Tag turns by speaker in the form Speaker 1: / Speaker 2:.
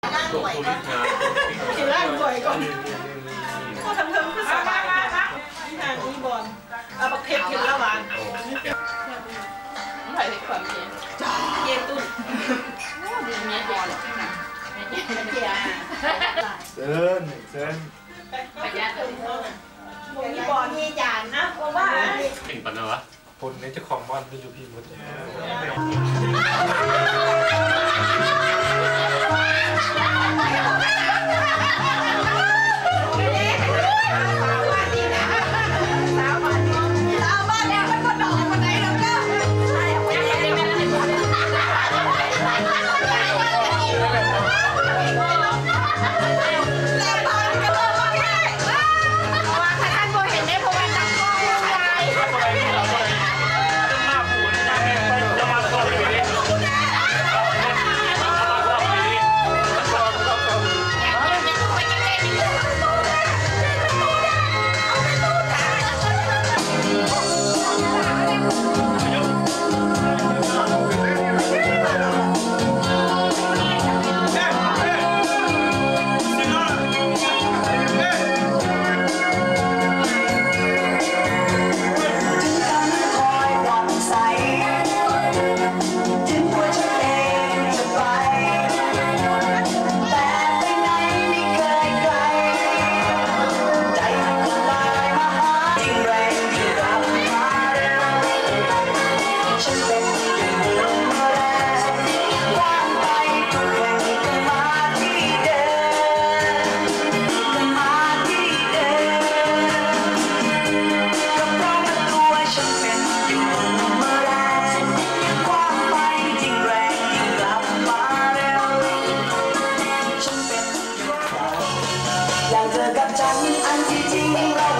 Speaker 1: หน่วยก่อนกินร่างหน่วยก่อนก็ทำเพิ่มขึ้นสบายนี่ทางนี้บอลเอาบักเพ็ดกินแล้วหวานมันไผ่เผ็ดความเย็นเย็นตุ้นดีเมียเจียวเมียเจียว
Speaker 2: เซิน
Speaker 1: ประหยัดตุ้นมีบอลมีจานนะเพราะว่า
Speaker 3: เก่งปะเนาะ
Speaker 2: คนนี้เจ้าของบ้านไปอยู่พี่หมด
Speaker 4: อยากเจอกับฉันอันที่จริงเรา